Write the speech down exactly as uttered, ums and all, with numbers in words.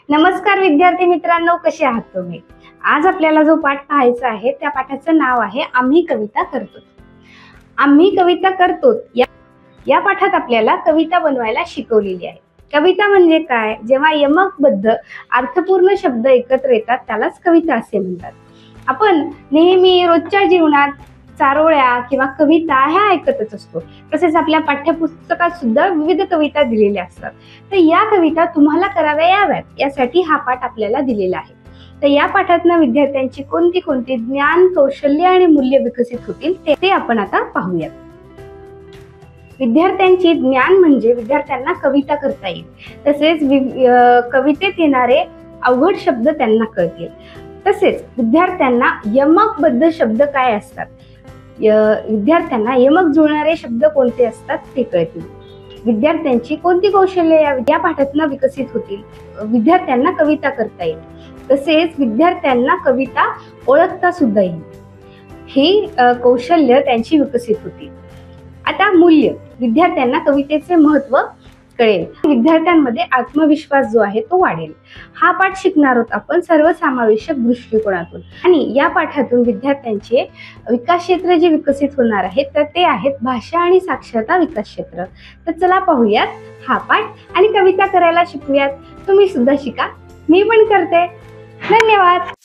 नमस्कार विद्यार्थी मित्रांनो, कसे आहात तुम्ही? आज आपल्याला जो पाठ पाहायचा आहे त्या पाठाचं नाव आहे आम्ही कविता करतो. आम्ही कविता करतो या या पाठात आपल्याला कविता बनवायला शिकवलेली आहे. कविता म्हणजे काय? जेव्हा यमकबद्ध अर्थपूर्ण शब्द एकत्र येतात त्यालाच कविता असे म्हणतात. आपण नेहमी रोजच्या जीवनात चारोळ्या किंवा कविता ह्या ऐकतच असतो. तसेच आपल्या पाठ्यपुस्तकात सुद्धा विविध कविता दिलेल्या असतात. तर या कविता तुम्हाला कराव्या याव्यात यासाठी हा पाठ आपल्याला दिलेला आहे. तर या पाठातनं विद्यार्थ्यांची कोणती कोणती ज्ञान, कौशल्य आणि मूल्य विकसित होतील ते आपण आता पाहूयात. विद्यार्थ्यांची ज्ञान म्हणजे विद्यार्थ्यांना कविता करता येईल, तसेच कवितेत येणारे अवघड शब्द त्यांना कळतील. तसेच विद्यार्थ्यांना यमकबद्ध शब्द काय असतात, विद्यार्थ्यांना यमक जुळणारे शब्द कोणते असतात ते कळतील. विद्यार्थ्यांची कोणती कौशल्य या पाठातून विकसित होतील, विद्यार्थ्यांना कविता करता येईल, तसेच विद्यार्थ्यांना कविता ओळखता सुद्धा येईल. ही कौशल्य त्यांची विकसित होतील. आता मूल्य, विद्यार्थ्यांना कवितेचे महत्त्व कळेल, विद्यार्थ्यांमध्ये आत्मविश्वास जो आहे तो वाढेल. हा पाठ शिकणार आहोत आपण सर्वसमावेशक दृष्टिकोनातून आणि या पाठातून विद्यार्थ्यांचे विकास क्षेत्र जे विकसित होणार आहेत तर ते आहेत भाषा आणि साक्षरता विकास क्षेत्र. तर चला पाहूयात हा पाठ आणि कविता करायला शिकूयात. तुम्ही सुद्धा शिका, मी पण करते. धन्यवाद.